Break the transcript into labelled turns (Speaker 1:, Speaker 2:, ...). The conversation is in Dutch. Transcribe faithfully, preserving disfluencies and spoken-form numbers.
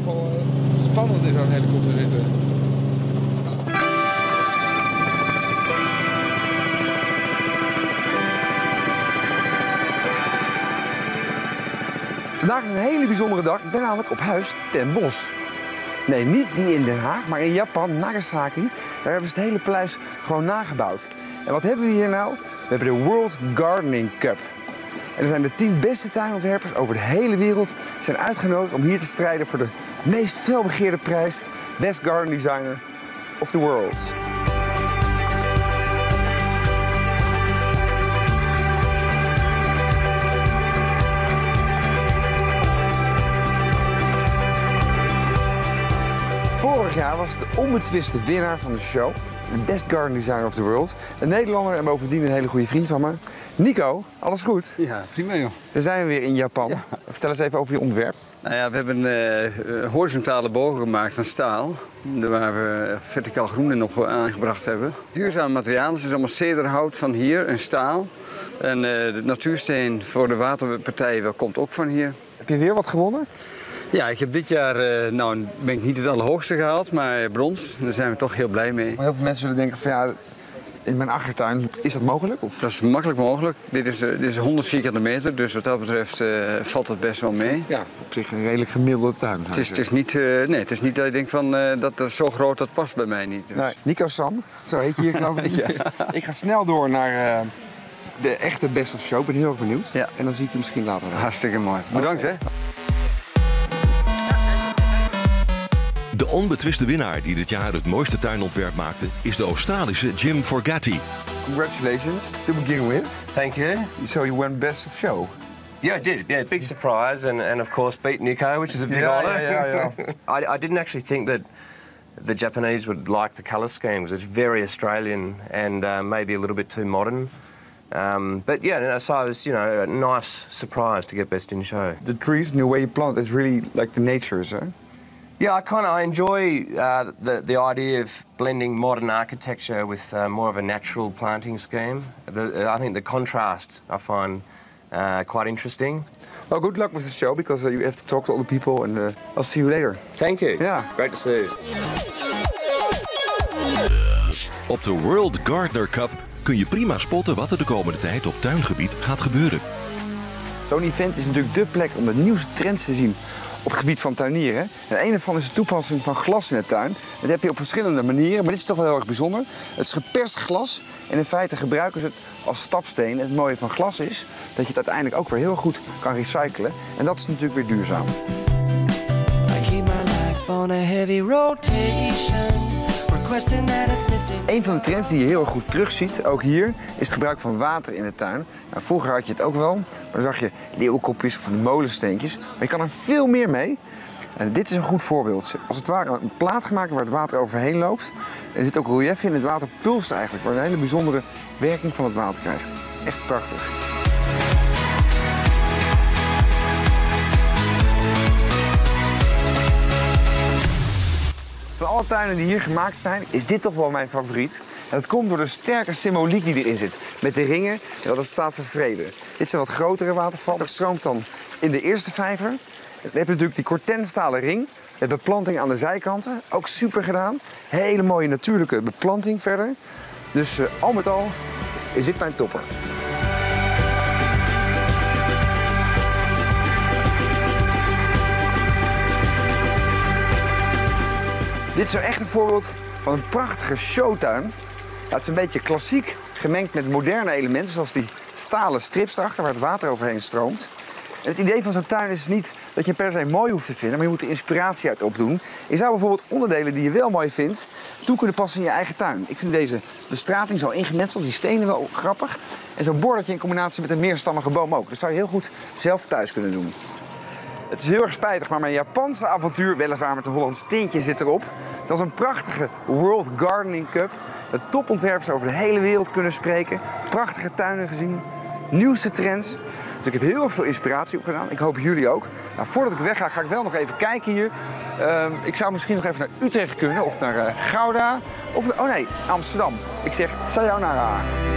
Speaker 1: wel uh, spannend in zo'n helikopter zitten. Vandaag is een hele bijzondere dag. Ik ben namelijk op huis ten Bosch. Nee, niet die in Den Haag, maar in Japan, Nagasaki. Daar hebben ze het hele paleis gewoon nagebouwd. En wat hebben we hier nou? We hebben de World Gardening Cup. En er zijn de tien beste tuinontwerpers over de hele wereld zijn uitgenodigd om hier te strijden voor de meest felbegeerde prijs Best Garden Designer of the World. Vorig jaar was het de onbetwiste winnaar van de show, de Best Garden Designer of the World. Een Nederlander en bovendien een hele goede vriend van me. Nico, alles goed?
Speaker 2: Ja, prima joh.
Speaker 1: We zijn weer in Japan. Ja. Vertel eens even over je ontwerp.
Speaker 2: Nou ja, we hebben uh, horizontale bogen gemaakt van staal, waar we verticaal groen in op aangebracht hebben. Duurzame materialen, het is allemaal cederhout van hier en staal. En uh, de natuursteen voor de waterpartij komt ook van hier.
Speaker 1: Heb je weer wat gewonnen?
Speaker 2: Ja, ik heb dit jaar, uh, nou ben ik niet het allerhoogste gehaald, maar brons. Daar zijn we toch heel blij mee.
Speaker 1: Maar heel veel mensen zullen denken van ja, in mijn achtertuin, is dat mogelijk? Of?
Speaker 2: Dat is makkelijk mogelijk. Dit is, uh, dit is honderd vierkante meter, dus wat dat betreft uh, valt het best wel mee.
Speaker 1: Ja, op zich een redelijk gemiddelde tuin.
Speaker 2: Het is, het is niet, uh, nee, het is niet dat je denkt van uh, dat dat is zo groot, dat past bij mij niet. Dus.
Speaker 1: Nee, Nico San, zo heet je hier geloof ik. Ja. Ik ga snel door naar uh, de echte Best of Show, ik ben heel erg benieuwd.
Speaker 2: Ja.
Speaker 1: En dan zie ik je misschien later.
Speaker 2: Hartstikke mooi. Bedankt hè.
Speaker 3: De onbetwiste winnaar die dit jaar het mooiste tuinontwerp maakte is de Australische Jim Forgatti.
Speaker 1: Congratulations to begin with.
Speaker 4: Thank you.
Speaker 1: So you won Best of Show.
Speaker 4: Yeah, I did. Yeah, big surprise, and, and of course beat Nico, which is a big
Speaker 1: yeah,
Speaker 4: honour.
Speaker 1: Yeah, yeah, yeah.
Speaker 4: I, I didn't actually think that the Japanese would like the colour schemes. It's very Australian and uh, maybe a little bit too modern. Um, but yeah, so it was, you know, a nice surprise to get Best in Show.
Speaker 1: The trees and the way you plant, it's really like the nature, huh?
Speaker 4: Yeah, I kind of I enjoy uh, the the idea of blending modern architecture with uh, more of a natural planting scheme. The, uh, I think the contrast I find uh, quite interesting.
Speaker 1: Well, good luck with the show because uh, you have to talk to all the people, and uh, I'll see you later.
Speaker 4: Thank you.
Speaker 1: Yeah,
Speaker 4: great to see you.
Speaker 3: Op de World Gardener Cup kun je prima spotten wat er de komende tijd op tuingebied gaat gebeuren.
Speaker 1: Zo'n event is natuurlijk dé plek om de nieuwste trends te zien op het gebied van tuinieren. En een ervan is de toepassing van glas in de tuin. Dat heb je op verschillende manieren, maar dit is toch wel heel erg bijzonder. Het is geperst glas en in feite gebruiken ze het als stapsteen. En het mooie van glas is dat je het uiteindelijk ook weer heel goed kan recyclen. En dat is natuurlijk weer duurzaam.
Speaker 5: I keep my life on a heavy rotation.
Speaker 1: Een van de trends die je heel erg goed terugziet, ook hier, is het gebruik van water in de tuin. Nou, vroeger had je het ook wel, maar dan zag je leeuwenkopjes of van die molensteentjes. Maar je kan er veel meer mee. En dit is een goed voorbeeld. Als het ware een plaat gemaakt waar het water overheen loopt. En er zit ook relief in, het water pulst eigenlijk, waar je een hele bijzondere werking van het water krijgt. Echt prachtig. Van alle tuinen die hier gemaakt zijn, is dit toch wel mijn favoriet. En dat komt door de sterke symboliek die erin zit. Met de ringen en dat het staat voor vrede. Dit zijn wat grotere watervallen. Dat stroomt dan in de eerste vijver. We hebben natuurlijk die cortenstalen ring. We hebben beplanting aan de zijkanten. Ook super gedaan. Hele mooie natuurlijke beplanting verder. Dus uh, al met al is dit mijn topper. Dit is zo echt een voorbeeld van een prachtige showtuin. Ja, het is een beetje klassiek gemengd met moderne elementen, zoals die stalen strips erachter waar het water overheen stroomt. En het idee van zo'n tuin is niet dat je per se mooi hoeft te vinden, maar je moet er inspiratie uit opdoen. Je zou bijvoorbeeld onderdelen die je wel mooi vindt, toe kunnen passen in je eigen tuin. Ik vind deze bestrating zo ingemetseld, die stenen wel grappig. En zo'n bordetje in combinatie met een meerstammige boom ook. Dat zou je heel goed zelf thuis kunnen doen. Het is heel erg spijtig, maar mijn Japanse avontuur, weliswaar met een Hollands tintje, zit erop. Het was een prachtige World Gardening Cup. De topontwerpers over de hele wereld kunnen spreken. Prachtige tuinen gezien. Nieuwste trends. Dus ik heb heel erg veel inspiratie opgedaan. Ik hoop jullie ook. Nou, voordat ik wegga, ga ik wel nog even kijken hier. Uh, ik zou misschien nog even naar Utrecht kunnen, of naar uh, Gouda. Of, oh nee, Amsterdam. Ik zeg sayonara.